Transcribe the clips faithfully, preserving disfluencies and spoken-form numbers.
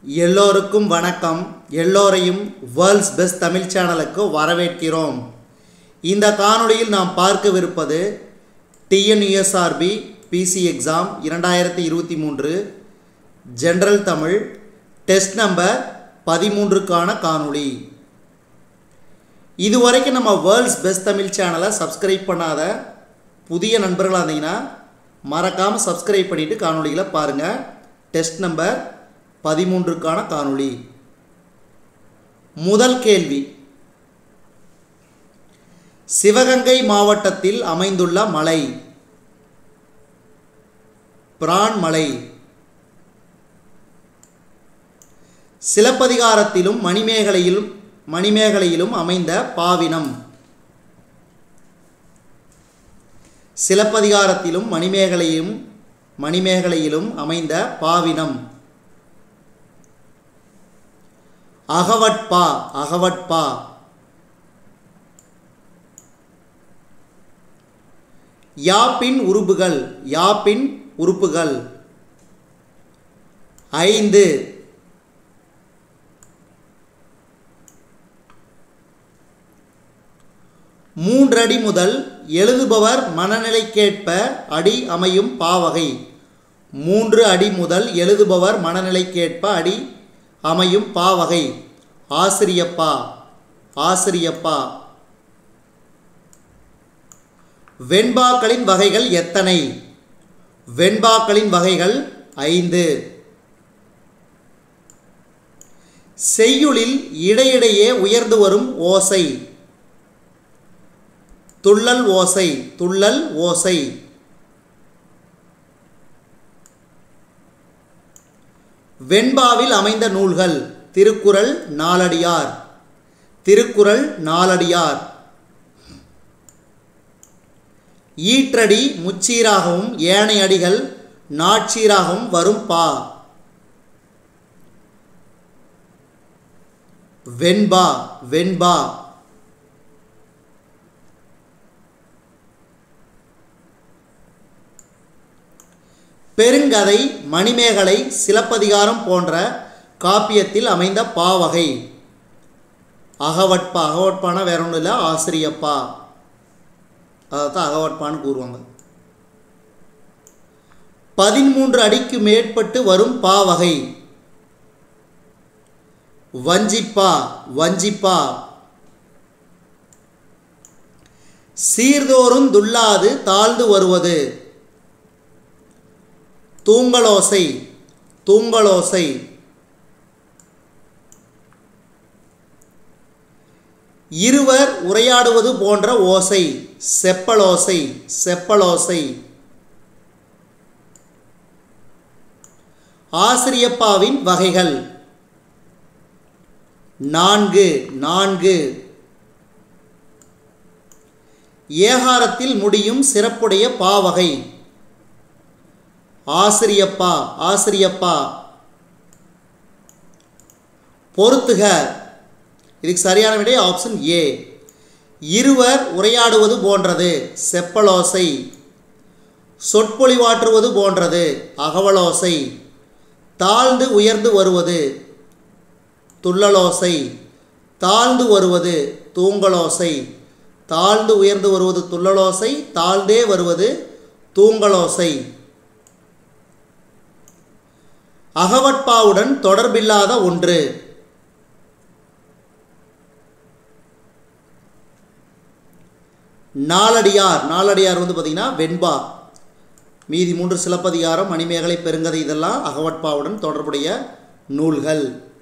எல்லோருக்கும் வணக்கம். எல்லோரையும் வேர்ல்ட்ஸ் பெஸ்ட் தமிழ் சேனலுக்கு வரவேற்கிறோம். இந்த காணொளியில் நாம் பார்க்கவிருப்பது டிஎன்யூஎஸ்ஆர்பி பிசி எக்ஸாம் இரண்டாயிரத்தி இருபத்தி மூன்று ஜெனரல் தமிழ் டெஸ்ட் நம்பர் பதிமூன்றுக்கான காணொளி. இதுவரைக்கும் நம்ம வேர்ல்ட்ஸ் பெஸ்ட் தமிழ் சேனலை சப்ஸ்கிரைப் பண்ணாத புதிய நண்பர்களாக இருந்தீங்கன்னா மறக்காமல் சப்ஸ்கிரைப் பண்ணிவிட்டு காணொளிகளை பாருங்கள். டெஸ்ட் நம்பர் பதிமூன்றுக்கான காணொளி. முதல் கேள்வி, சிவகங்கை மாவட்டத்தில் அமைந்துள்ள மலை? பிரான் மலை. சிலப்பதிகாரத்திலும் மணிமேகலையிலும் மணிமேகலையிலும் அமைந்த பாவினம்? சிலப்பதிகாரத்திலும் மணிமேகலையும் மணிமேகலையிலும் அமைந்த பாவினம்? அகவட்பா. அகவட்பா. யாப்பின் உறுப்புகள்? யாப்பின் உறுப்புகள் ஐந்து. மூன்றடி முதல் எழுதுபவர் மனநிலைக்கேற்ப அடி அமையும் பாவகை? மூன்று அடி முதல் எழுதுபவர் மனநிலைக்கேற்ப அடி அமையும் பாவகை? ஆசிரியப்பா. ஆசிரியப்பா. வெண்பாக்களின் வகைகள் எத்தனை? வெண்பாக்களின் வகைகள் ஐந்து. செய்யுளில் இடையிடையே உயர்ந்து வரும் ஓசை? துள்ளல் ஓசை. துள்ளல் ஓசை. வெண்பாவில் அமைந்த நூல்கள்? திருக்குறள், நாலடியார். திருக்குறள், நாலடியார். ஈற்றடி முச்சீராகவும் ஏனைய அடிகள் நாட்சீராகவும் வரும் பா? வெண்பா. வெண்பா. பெருங்கதை, மணிமேகலை, சிலப்பதிகாரம் போன்ற காப்பியத்தில் அமைந்த பாவகை? அகவட்பா. அகவட்பானா வேற ஒன்றும் இல்லை, ஆசிரியப்பா. அதைத்தான் அகவட்பான்னு கூறுவாங்க. பதிமூன்று அடிக்கு மேற்பட்டு வரும் பாவகை? வஞ்சிப்பா. வஞ்சிப்பா. சீர்தோறும் துள்ளாது தாழ்ந்து வருவது? தூங்கலோசை. தூங்கலோசை. இருவர் உரையாடுவது போன்ற ஓசை? செப்பலோசை. செப்பலோசை. ஆசிரியப்பாவின் வகைகள்? நான்கு. நான்கு. ஏகாரத்தில் முடியும் சிறப்புடைய பாவகை? ஆசிரியப்பா. ஆசிரியப்பா. பொறுத்துக. இதுக்கு சரியான விடை ஆப்ஷன் ஏ. இருவர் உரையாடுவது போன்றது? செப்பலோசை. சொற்பொழிவாற்றுவது போன்றது? அகவலோசை. தாழ்ந்து உயர்ந்து வருவது? துள்ளலோசை. தாழ்ந்து வருவது? தூங்கலோசை. தாழ்ந்து உயர்ந்து வருவது துள்ளலோசை. தாழ்ந்தே வருவது தூங்கலோசை. அகவட்பாவுடன் தொடர்பில்லாத ஒன்று? நாலடியார். நாலடியார் வந்து பார்த்தீங்கன்னா வெண்பா. மீதி மூன்று சிலப்பதிகாரம், மணிமேகலை, பெருங்கதை இதெல்லாம் அகவட்பாவுடன் தொடர்புடைய நூல்கள்.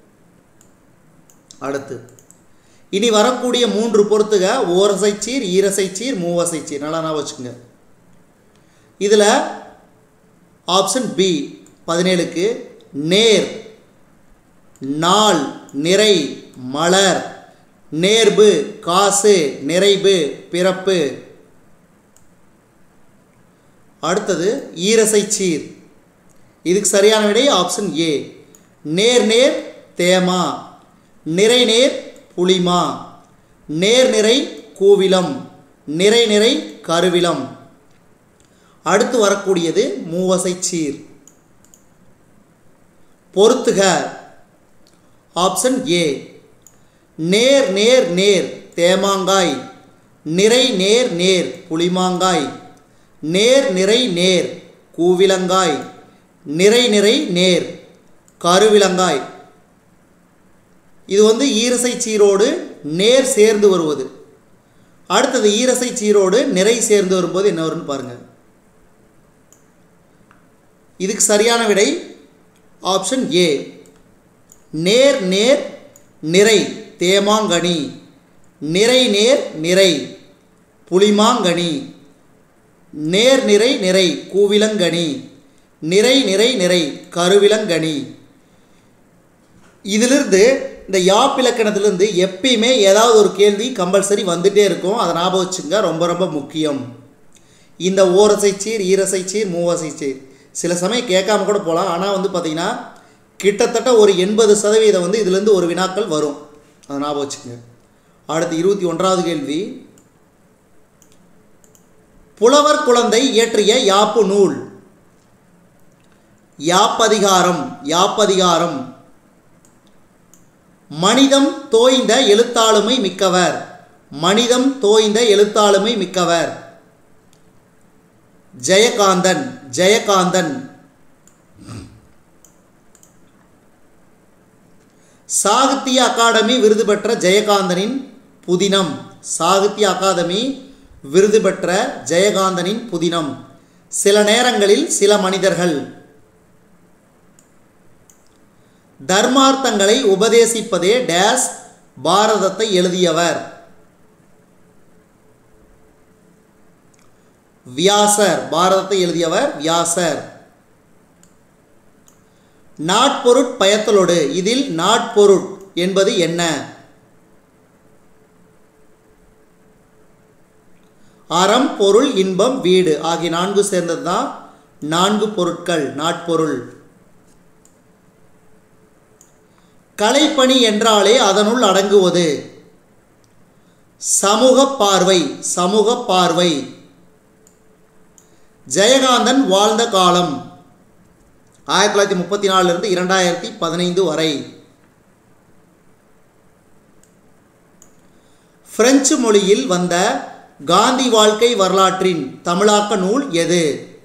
அடுத்து இனி வரக்கூடிய மூன்று பொறுத்துக ஓரசைச்சீர், ஈரசைச்சீர், மூவசைச்சீர். நல்லா நான் வச்சுக்கோங்க. இதில் ஆப்ஷன் பி பதினேழுக்கு நேர், நாள், நிறை, மலர், நேர்பு, காசு, நிறைவு, பிறப்பு. அடுத்தது ஈரசைச்சீர். இதுக்கு சரியான விடை ஆப்ஷன் ஏ. நேர் நேர் தேமா, நிறை நேர் புளிமா, நேர் நிறை கூவிலம், நிறை நிறை கருவிலம். அடுத்து வரக்கூடியது மூவசைச்சீர். பொறுத்துக ஆப்ஷன் ஏ. நேர் நேர் நேர் தேமாங்காய், நிறை நேர் நேர் புளிமாங்காய், நேர் நிறை நேர் கூவிலங்காய், நிறை நிறை நேர் கருவிலங்காய். இது வந்து ஈரசை சீரோடு நேர் சேர்ந்து வருவது. அடுத்தது ஈரசை சீரோடு நிறை சேர்ந்து வரும்போது என்ன வரும்னு பாருங்கள். இதுக்கு சரியான விடை ஆப்ஷன் ஏ. நேர் நேர் நிறை தேமாங்கனி, நிறை நேர் நிறை புளிமாங்கனி, நேர் நிறை நிறை கூவிலங்கனி, நிறை நிறை நிறை கருவிலங்கனி. இதிலிருந்து இந்த யாப்பிலக்கணத்திலிருந்து எப்பயுமே ஏதாவது ஒரு கேள்வி கம்பல்சரி வந்துகிட்டே இருக்கும். அதை ஞாபகம் வச்சுங்க, ரொம்ப ரொம்ப முக்கியம். இந்த ஓரசைச்சீர், ஈரசைச்சீர், மூவசைச்சீர் சில சமயம் கேட்காம கூட போகலாம். ஆனால் வந்து பார்த்திங்கன்னா கிட்டத்தட்ட ஒரு எண்பது சதவீதம் வந்து இதிலேருந்து ஒரு வினாக்கள் வரும். அதை ஞாபகம் வச்சுங்க. அடுத்து இருபத்தி ஒன்றாவது கேள்வி. புலவர் குழந்தை இயற்றிய யாப்பு நூல். யாப்பதிகாரம். யாப்பதிகாரம். மனிதம் தோய்ந்த எழுத்தாளுமை மிக்கவர். மனிதம் தோய்ந்த எழுத்தாளுமை மிக்கவர். ஜெயகாந்தன். ஜெயகாந்தன். சாகித்ய அகாடமி விருது பெற்ற ஜெயகாந்தனின் புதினம். சாகித்ய அகாதமி விருது பெற்ற ஜெயகாந்தனின் புதினம். சில நேரங்களில் சில மனிதர்கள். தர்மார்த்தங்களை உபதேசிப்பதே டேஸ் பாரதத்தை எழுதியவர். வியாசர். பாரதத்தை எழுதியவர் வியாசர். நாட்பொருட் பயத்தலோடு. இதில் நாட்பொருட் என்பது என்ன? அறம், பொருள், இன்பம், வீடு ஆகிய நான்கு சேர்ந்தது தான் நான்கு பொருட்கள் நாட்பொருள். கலைப்பணி என்றாலே அதனுள் அடங்குவது சமூக பார்வை. சமூக பார்வை. ஜெயகாந்தன் வாழ்ந்த காலம் ஆயிரத்தி தொள்ளாயிரத்தி முப்பத்தி நாலுலேருந்து இரண்டாயிரத்தி பதினைந்து வரை. பிரெஞ்சு மொழியில் வந்த காந்தி வாழ்க்கை வரலாற்றின் தமிழாக்க நூல் எது?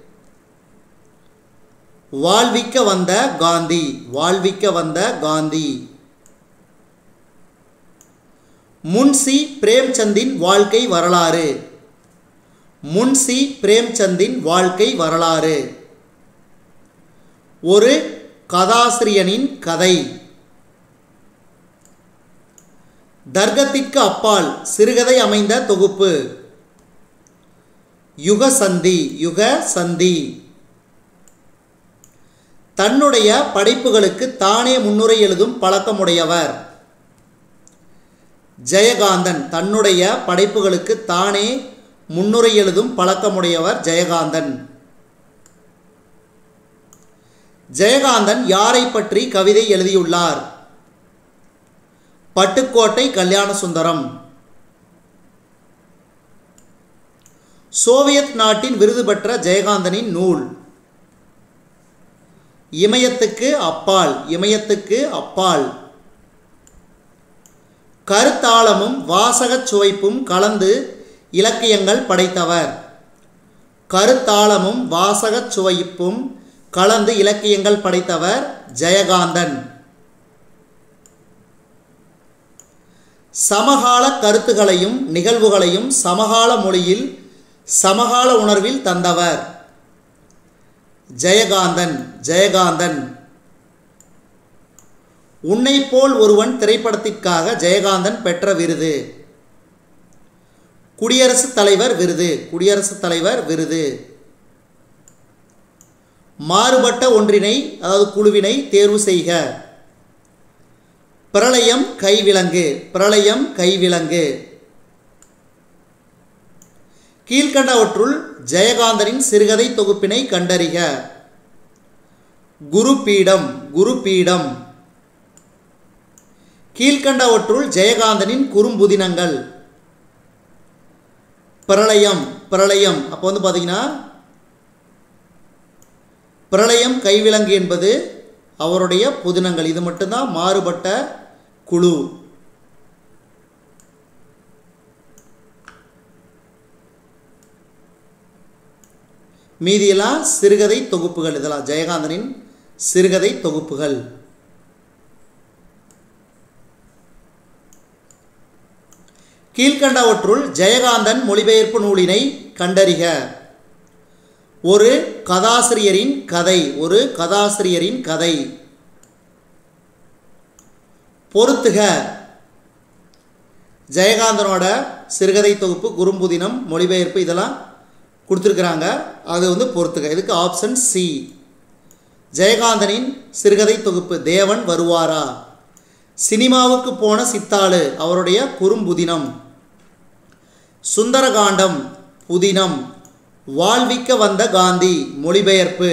வாழ்விக்க வந்த காந்தி. வாழ்விக்க வந்த காந்தி. முன்சி பிரேம்சந்தின் வாழ்க்கை வரலாறு. முன்சி பிரேம்சந்தின் வாழ்க்கை வரலாறு. ஒரு கதாசிரியனின் கதை. தர்க்கத்திற்கு அப்பால் சிறுகதை அமைந்த தொகுப்பு. யுகசந்தி. யுகசந்தி. தன்னுடைய படைப்புகளுக்கு தானே முன்னுரை எழுதும் பழக்கமுடையவர். ஜெயகாந்தன். தன்னுடைய படைப்புகளுக்கு தானே முன்னுரை எழுதும் பழக்கமுடையவர் ஜெயகாந்தன். ஜெயகாந்தன் யாரை பற்றி கவிதை எழுதியுள்ளார்? பட்டுக்கோட்டை கல்யாணசுந்தரம். சோவியத் நாட்டின் விருது பெற்ற ஜெயகாந்தனின் நூல். இமயத்துக்கு அப்பால். இமயத்துக்கு அப்பால். கருத்தாளமும் வாசகச் சுவைப்பும் கலந்து இலக்கியங்கள் படைத்தவர். கருத்தாளமும் வாசகச் சுவைப்பும் கலந்து இலக்கியங்கள் படைத்தவர் ஜெயகாந்தன். சமகால கருத்துகளையும் நிகழ்வுகளையும் சமகால மொழியில் சமகால உணர்வில் தந்தவர் ஜெயகாந்தன். ஜெயகாந்தன். உன்னை போல் ஒருவன் திரைப்படத்திற்காக ஜெயகாந்தன் பெற்ற விருது. குடியரசுத் தலைவர் விருது. குடியரசுத் தலைவர் விருது. மாறுபட்ட ஒன்றினை அதாவது குழுவினை தேர்வு செய்க. பிரளயம் கைவிலங்கு. பிரளயம் கைவிலங்கு. கீழ்கண்டவற்றுள் ஜெயகாந்தனின் சிறுகதை தொகுப்பினை கண்டறிக. குருபீடம். குருபீடம். கீழ்கண்டவற்றுள் ஜெயகாந்தனின் குறும்புதினங்கள். பிரளயம். பிரளயம் அப்போ வந்து பார்த்தீங்கன்னா பிரளயம் கைவிலங்கு என்பது அவருடைய புதினங்கள். இது மட்டும்தான் மாறுபட்ட குழு. மீதியெல்லாம் சிறுகதை தொகுப்புகள். இதெல்லாம் ஜெயகாந்தனின் சிறுகதை தொகுப்புகள். கீழ்கண்டவற்றுள் ஜெயகாந்தன் மொழிபெயர்ப்பு நூலினை கண்டறிக. ஒரு கதாசிரியரின் கதை. ஒரு கதாசிரியரின் கதை. பொறுத்துக. ஜெயகாந்தனோட சிறுகதை தொகுப்பு, குறும்புதினம், மொழிபெயர்ப்பு இதெல்லாம் கொடுத்துருக்குறாங்க. அது வந்து பொறுத்துக. இதுக்கு ஆப்ஷன் சி. ஜெயகாந்தனின் சிறுகதை தொகுப்பு தேவன் வருவாரா. சினிமாவுக்கு போன சித்தாளு அவருடைய குறும்புதினம். சுந்தரகாண்டம் புதினம். வாழ்விக்க வந்த காந்தி மொழிபெயர்ப்பு.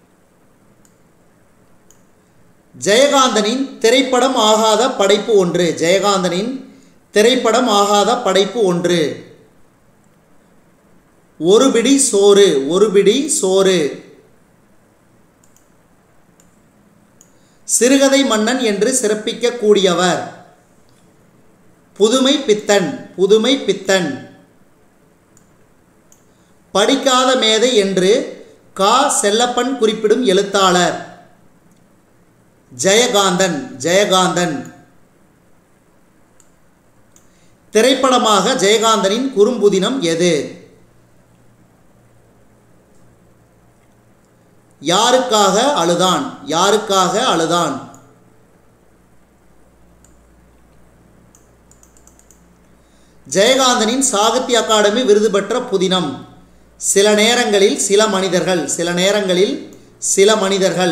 ஜெயகாந்தனின் திரைப்படம் ஆகாத படைப்பு ஒன்று. ஜெயகாந்தனின் திரைப்படம் ஆகாத படைப்பு ஒன்று. ஒரு பிடி சோறு. ஒரு பிடி சோறு. சிறுகதை மன்னன் என்று சிறப்பிக்க கூடியவர். புதுமை பித்தன். புதுமை பித்தன். படிக்காத மேதை என்று கா செல்லப்பன் குறிப்பிடும் எழுத்தாளர். ஜெயகாந்தன். ஜெயகாந்தன். திரைப்படமாக ஜெயகாந்தனின் குறும்புதினம் எது? யாருக்காக அழுதான். யாருக்காக அழுதான். ஜெயகாந்தனின் சாகித்ய அகாடமி விருது பெற்ற புதினம். சில நேரங்களில் சில மனிதர்கள். சில நேரங்களில் சில மனிதர்கள்.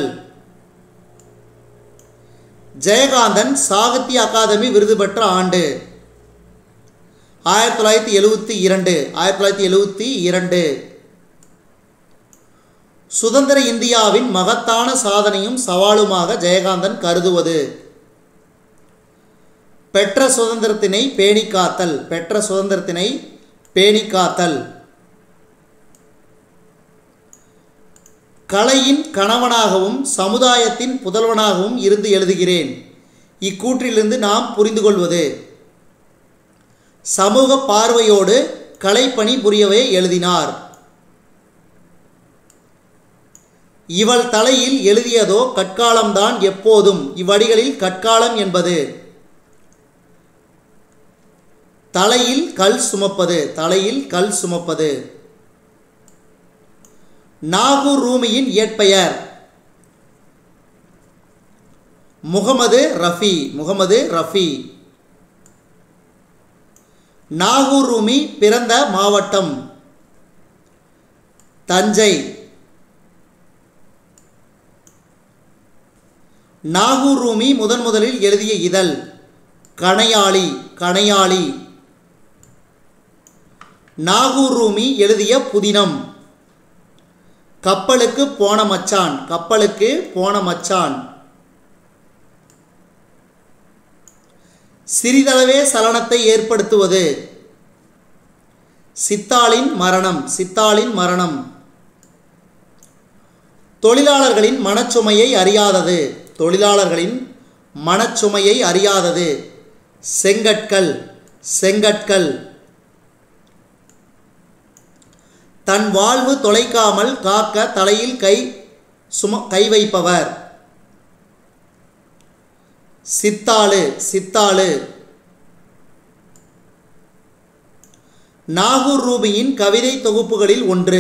ஜெயகாந்தன் சாகித்ய அகாதமி விருது பெற்ற ஆண்டு ஆயிரத்தி தொள்ளாயிரத்தி எழுபத்தி இரண்டு. ஆயிரத்தி தொள்ளாயிரத்தி எழுபத்தி இரண்டு. சுதந்திர இந்தியாவின் மகத்தான சாதனையும் சவாலுமாக ஜெயகாந்தன் கருதுவது. பெற்ற சுதந்திரத்தினை பேணி காத்தல். பெற்ற சுதந்திரத்தினை பேணி காத்தல். கலையின் கணவனாகவும் சமுதாயத்தின் புதல்வனாகவும் இருந்து எழுதுகிறேன். இக்கூற்றிலிருந்து நாம் புரிந்து கொள்வது. சமூக பார்வையோடு கலைப்பணி புரியவே எழுதினார். இவள் தலையில் எழுதியதோ கற்காலம்தான் எப்போதும். இவ்வடிகளில் கற்காலம் என்பது தலையில் கல் சுமப்பது. தலையில் கல் சுமப்பது. நாகூர் ரூமியின் இயற்பெயர் முகமது ரஃபி. முகமது ரஃபி. நாகூர் ரூமி பிறந்த மாவட்டம் தஞ்சை. நாகூர் ரூமி முதன் முதலில் எழுதிய இதழ் கணையாளி. கணையாளி. நாகூர் ரூமி எழுதிய புதினம் கப்பலுக்கு போன மச்சான். கப்பலுக்கு போன மச்சான். சிறிதளவே சலனத்தை ஏற்படுத்துவது. சித்தாளின் மரணம். சித்தாளின் மரணம். தொழிலாளர்களின் மனச்சுமையை அறியாதது. தொழிலாளர்களின் மனச்சுமையை அறியாதது. செங்கற்கள். செங்கற்கள். தன் வாழ்வு தொலைக்காமல் காக்க தலையில் கை சும கை வைப்பவர். சித்தாளு. சித்தாளு. நாகூர் ரூமியின் கவிதை தொகுப்புகளில் ஒன்று.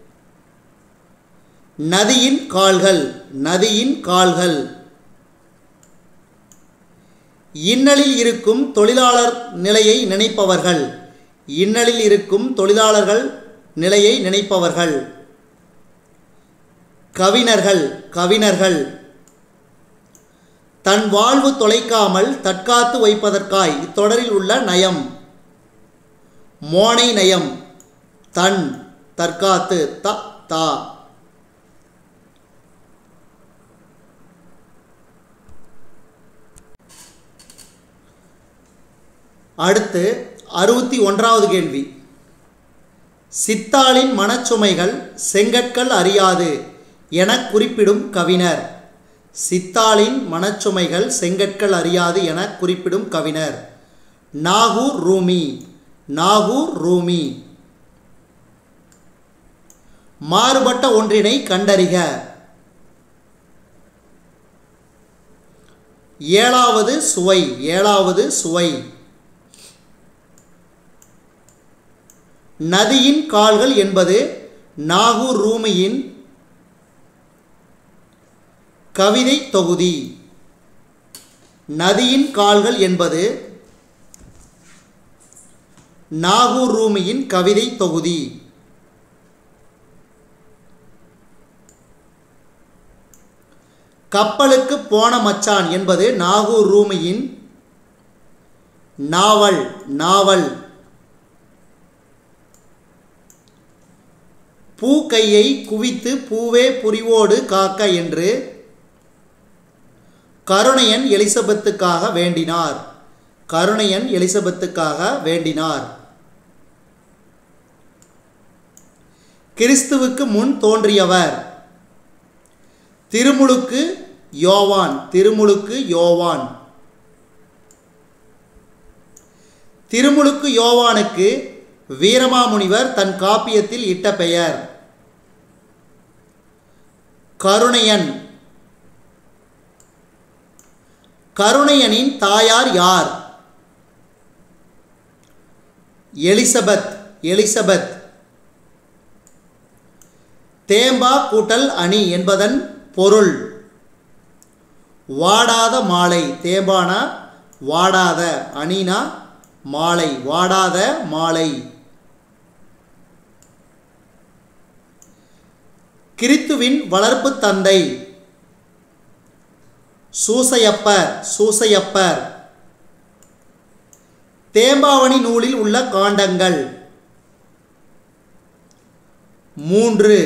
நதியின் கால்கள். நதியின் கால்கள். இன்னலில் இருக்கும் தொழிலாளர் நிலையை நினைப்பவர்கள். இன்னலில் இருக்கும் தொழிலாளர்கள் நிலையை நினைப்பவர்கள். கவிஞர்கள். கவிஞர்கள். தன் வாழ்வு தொலைக்காமல் தற்காத்து வைப்பதற்காய் இத்தொடரில் உள்ள நயம் மோனை நயம். தன் தற்காத்து த தா. அடுத்து அறுபத்தி ஒன்றாவது கேள்வி. சித்தாளின் மனச்சுமைகள் செங்கற்கள் அறியாது என குறிப்பிடும் கவிஞர். சித்தாளின் மனச்சுமைகள் செங்கற்கள் அறியாது என குறிப்பிடும் கவிஞர் நாகூர் ரூமி. நாகூர் ரூமி. மாறுபட்ட ஒன்றினை கண்டறிக. ஏழாவது சுவை. ஏழாவது சுவை. நதியின் கால்கள் என்பது நாகூர் ரூமியின் கவிதை தொகுதி. நதியின் கால்கள் என்பது நாகூர் ரூமியின் கவிதை தொகுதி. கப்பலுக்கு போன மச்சான் என்பது நாகூர் ரூமியின் நாவல். நாவல். பூ கையை குவித்து பூவே புரிவோடு காக்க என்று கருணையன் எலிசபெத்துக்காக வேண்டினார். கருணையன் எலிசபெத்துக்காக வேண்டினார். கிறிஸ்துவுக்கு முன் தோன்றியவர் திருமுழுக்கு யோவான். திருமுழுக்கு யோவான். திருமுழுக்கு யோவானுக்கு வீரமாமுனிவர் தன் காப்பியத்தில் இட்ட பெயர் கருணையன். கருணையனின் தாயார் யார்? எலிசபெத். எலிசபெத். தேம்பா கூட்டல் அணி என்பதன் பொருள் வாடாத மாலை. தேம்பானா வாடாத, அணினா மாலை, வாடாத மாலை. கிறித்துவின் வளர்ப்பு தந்தை சூசையப்பர். சூசையப்பர். தேம்பாவணி நூலில் உள்ள காண்டங்கள் மூன்று.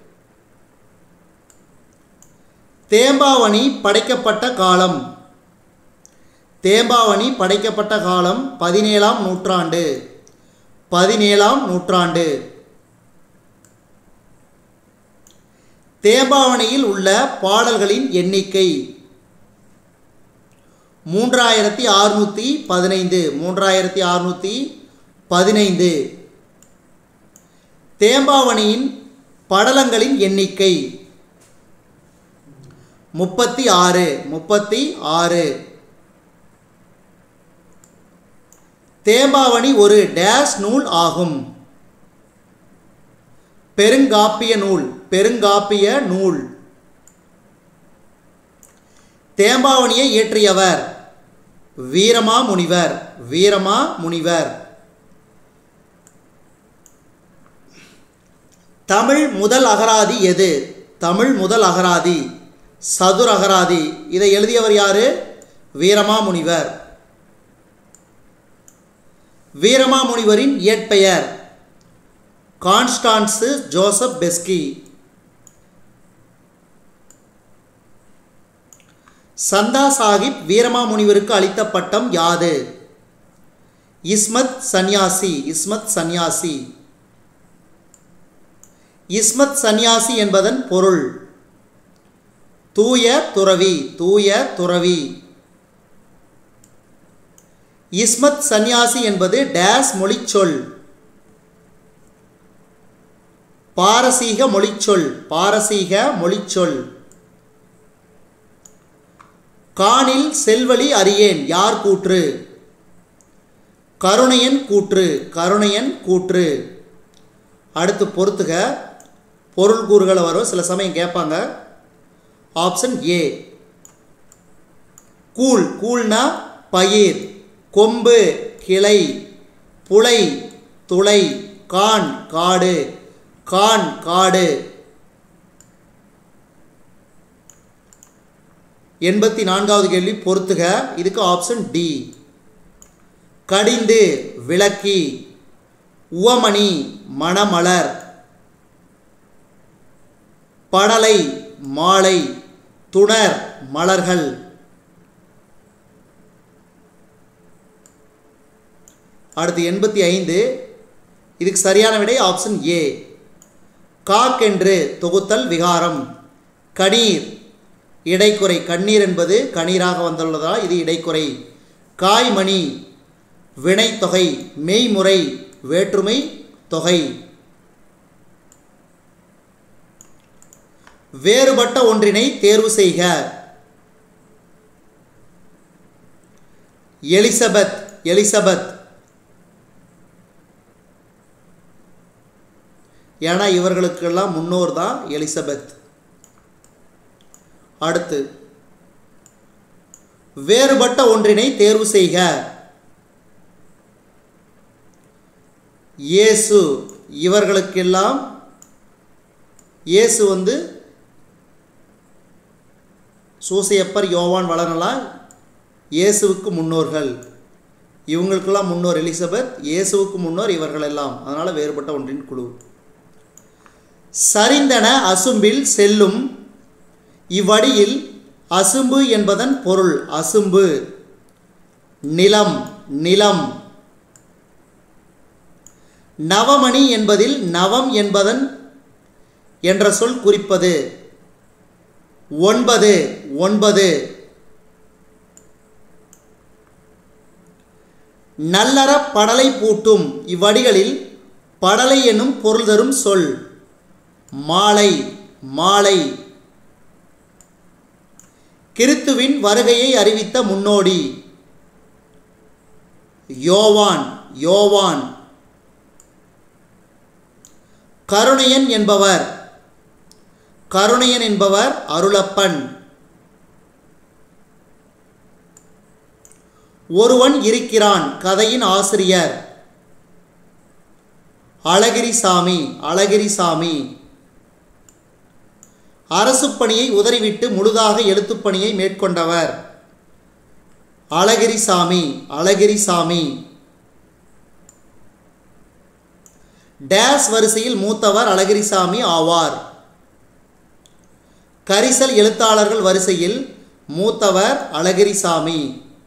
தேம்பாவணி படைக்கப்பட்ட காலம். தேம்பாவணி படைக்கப்பட்ட காலம் பதினேழாம் நூற்றாண்டு. பதினேழாம் நூற்றாண்டு. தேம்பாவணியில் உள்ள பாடல்களின் எண்ணிக்கை மூன்றாயிரத்தி அறுநூற்றி பதினைந்து. மூன்றாயிரத்தி அறுநூற்றி பதினைந்து. தேம்பாவணியின் படலங்களின் எண்ணிக்கை முப்பத்தி ஆறு. முப்பத்தி ஆறு. தேம்பாவணி ஒரு டேஷ் நூல் ஆகும். பெருங்காப்பிய நூல். பெருங்காப்பிய நூல். தேம்பாவணியை இயற்றியவர் வீரமாமுனிவர். வீரமாமுனிவர். தமிழ் முதல் அகராதி எது? தமிழ் முதல் அகராதி சதுர அகராதி. இதை எழுதியவர் யாரு? வீரமாமுனிவர். வீரமாமுனிவரின் இயற்பெயர் கான்ஸ்டான்சு ஜோசப் பெஸ்கி. சந்தா சாஹிப் வீரமாமுனிவருக்கு அளித்த பட்டம் யாது? இஸ்மத் சன்யாசி. இஸ்மத் சன்யாசி. இஸ்மத் சன்யாசி என்பதன் பொருள் தூய துறவி. தூய துறவி. இஸ்மத் சன்யாசி என்பது டேஸ் மொழிச்சொல். பாரசீக மொழிச்சொல். பாரசீக மொழிச்சொல். காணில் செல்வழி அறியேன் யார் கூற்று? கருணையன் கூற்று. கருணையன் கூற்று. அடுத்து பொறுத்துக. பொருள் கூறுகளை வரும், சில சமயம் கேட்பாங்க. ஆப்ஷன் ஏ கூழ். கூழ்னா பயிர். கொம்பு கிளை. புலை துளை. கான் காடு. கான் காடு. எண்பத்தி நான்காவது கேள்வி பொறுத்துக. இதுக்கு ஆப்ஷன் டி. கடிந்து விளக்கி. உவமணி மணமலர். படலை மாலை. துணர் மலர்கள். அடுத்து எண்பத்தி ஐந்து. இதுக்கு சரியான விடை ஆப்ஷன் ஏ. காக்கென்று தொகுத்தல் விகாரம். கணீர் இடைக்குறை. கண்ணீர் என்பது கண்ணீராக வந்துள்ளதால் இது இடைக்குறை. காய்மணி வினைத்தொகை. மெய்முறை வேற்றுமை தொகை. வேறுபட்ட ஒன்றினை தேர்வு செய்க. எலிசபெத் எலிசபெத் ஏன்னா இவர்களுக்கெல்லாம் முன்னோர் தான் எலிசபெத். அடுத்து வேறுபட்ட ஒன்றினை தேர்வு செய்க. இயேசு. இவர்களுக்கெல்லாம் இயேசு வந்து சூசையப்பர் யோவான் வளனலாம் இயேசுவுக்கு முன்னோர்கள். இவங்களுக்கெல்லாம் முன்னோர் எலிசபெத், இயேசுவுக்கு முன்னோர் இவர்களெல்லாம். அதனால் வேறுபட்ட ஒன்றின் குழு. சரிந்தன அசும்பில் செல்லும். இவ்வடியில் அசும்பு என்பதன் பொருள். அசும்பு நிலம் நிலம். நவமணி என்பதில் நவம் என்பதன் என்ற சொல் குறிப்பது. ஒன்பது ஒன்பது. நல்லற படலை பூட்டும். இவ்வடிகளில் படலை என்னும் பொருள் தரும் சொல். மாலை மாலை. கிறித்துவின் வருகையை அறிவித்த முன்னோடி. யோவான் யோவான். கருணையன் என்பவர். கருணையன் என்பவர் அருளப்பன். ஒருவன் இருக்கிறான். கதையின் ஆசிரியர் அழகிரிசாமி அழகிரிசாமி. அரசு பணியை உதறிவிட்டு முழுதாக எழுத்துப்பணியை மேற்கொண்டவர் அழகிரிசாமி அழகிரிசாமி. டேஸ் வரிசையில் மூத்தவர் அழகிரிசாமி ஆவார். கரிசல் எழுத்தாளர்கள் வரிசையில் மூத்தவர் அழகிரிசாமி.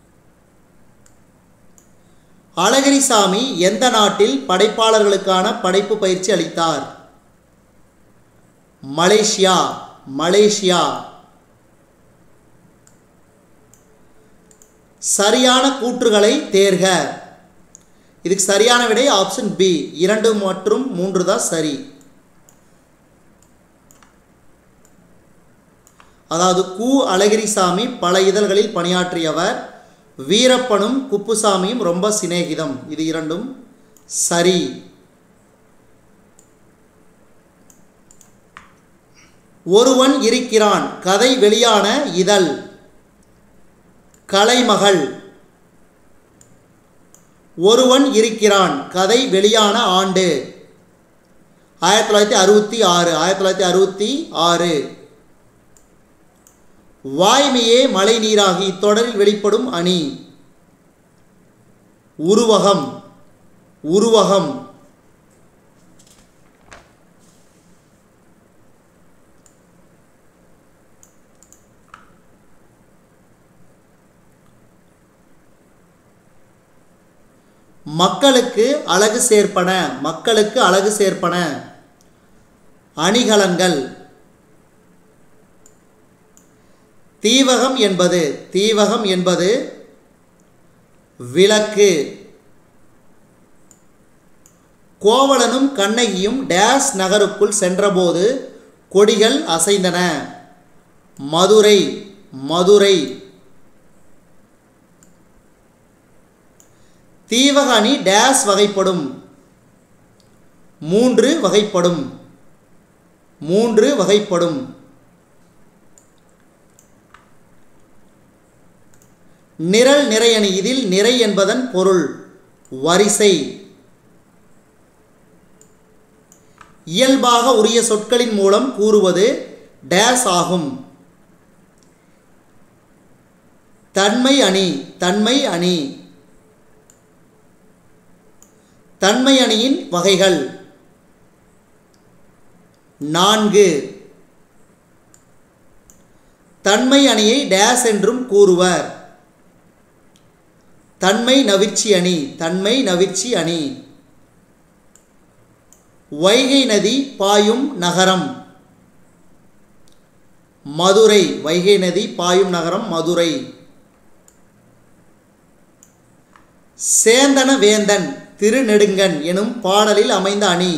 அழகிரிசாமி எந்த நாட்டில் படைப்பாளர்களுக்கான படைப்பு பயிற்சி அளித்தார்? Malaysia Malaysia. சரியான கூற்றுகளை தேர்க. இதுக்கு சரியான விடை ஆப்ஷன் பி. இரண்டு மற்றும் மூன்று தான் சரி. அதாவது கு அழகிரிசாமி பல இதழ்களில் பணியாற்றியவர். வீரப்பனும் குப்புசாமியும் ரொம்ப சிநேகிதம். இது இரண்டும் சரி. ஒருவன் இருக்கிறான். கதை வெளியான இதழ் கலைமகள். ஒருவன் இருக்கிறான். கதை வெளியான ஆண்டு ஆயிரத்தி தொள்ளாயிரத்தி அறுபத்தி ஆறு ஆயிரத்தி தொள்ளாயிரத்தி அறுபத்தி ஆறு. வாய்மையே மழை நீராகி தொடரில் வெளிப்படும் அணி. உருவகம் உருவகம். மக்களுக்கு அழகு சேர்ப்பன. மக்களுக்கு அழகு சேர்ப்பன அணிகலன்கள். தீவகம் என்பது தீவகம் என்பது விளக்கு. கோவலனும் கண்ணகியும் டேஸ் நகருக்குள் சென்றபோது கொடிகள் அசைந்தன. மதுரை மதுரை. தீவக அணி டேஸ் வகைப்படும். மூன்று வகைப்படும் மூன்று வகைப்படும். நிரல் நிறையணி. இதில் நிறை என்பதன் பொருள் வரிசை. இயல்பாக உரிய சொற்களின் மூலம் கூறுவது டேஸ் ஆகும். தன்மை அணி தன்மை அணி. தன்மை அணியின் வகைகள் நான்கு. தன்மை அணியை டேஸ் என்றும் கூறுவர். தன்மை நவிர்ச்சி அணி தன்மை நவிர்ச்சி அணி. வைகை நதி பாயும் நகரம். மதுரை, வைகை நதி பாயும் நகரம் மதுரை. சேந்தன வேந்தன் திருநெடுங்கன் எனும் பாடலில் அமைந்த அணி.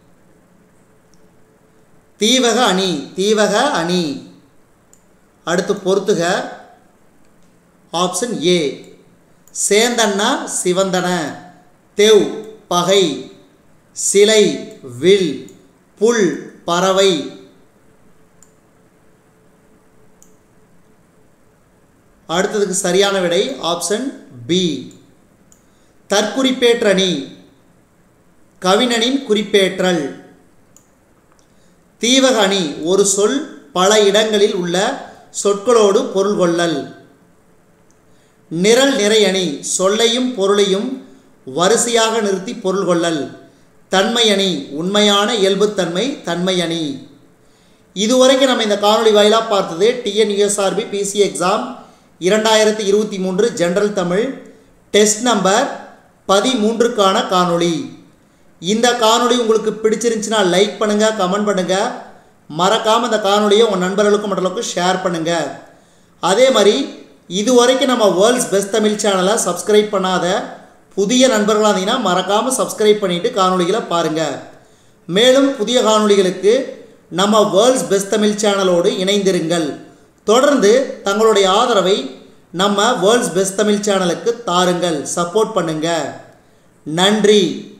தீவக அணி, தீவக அணி. அடுத்து பொறுத்துக. Option A. சேந்தன்னா சிவந்தன, தெவ் பகை, சிலை வில், புல் பறவை. அடுத்ததுக்கு சரியான விடை ஆப்ஷன் பி. தற்குறிப்பேற்றணி, கவிஞனின் குறிப்பேற்றல். தீவக அணி, ஒரு சொல் பல இடங்களில் உள்ள சொற்களோடு பொருள் கொள்ளல். நிரல் நிறை அணி, சொல்லையும் பொருளையும் வரிசையாக நிறுத்தி பொருள் கொள்ளல். தன்மை அணி, உண்மையான இயல்புத்தன்மை தன்மை அணி. இதுவரைக்கும் நம்ம இந்த காணொலி வாயிலாக பார்த்தது டிஎன்யூஎஸ்ஆர்பி பிசி எக்ஸாம் இரண்டாயிரத்தி இருபத்தி மூன்று ஜென்ரல் தமிழ் டெஸ்ட் நம்பர் பதிமூன்றுக்கான காணொளி. இந்த காணொளி உங்களுக்கு பிடிச்சிருந்துச்சுன்னா லைக் பண்ணுங்கள், கமெண்ட் பண்ணுங்கள். மறக்காமல் இந்த காணொலியை உங்கள் நண்பர்களுக்கும் மற்றவர்களுக்கும் ஷேர் பண்ணுங்கள். அதே மாதிரி இதுவரைக்கும் நம்ம வேர்ல்ட்ஸ் பெஸ்ட் தமிழ் சேனலை சப்ஸ்கிரைப் பண்ணாத புதிய நண்பர்களாக இருந்தீங்கன்னா மறக்காமல் சப்ஸ்கிரைப் பண்ணிவிட்டு காணொலிகளை பாருங்கள். மேலும் புதிய காணொலிகளுக்கு நம்ம வேர்ல்ட்ஸ் பெஸ்ட் தமிழ் சேனலோடு இணைந்திருங்கள். தொடர்ந்து தங்களுடைய ஆதரவை நம்ம வேர்ல்ட்ஸ் பெஸ்ட் தமிழ் சேனலுக்கு தாருங்கள், சப்போர்ட் பண்ணுங்கள். நன்றி.